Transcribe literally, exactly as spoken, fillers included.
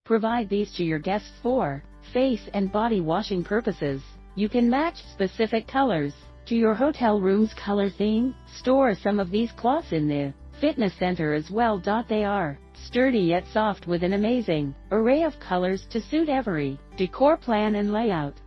Provide these to your guests for face and body washing purposes. You can match specific colors to your hotel room's color theme. Store some of these cloths in the fitness center as well. They are sturdy yet soft with an amazing array of colors to suit every decor plan and layout.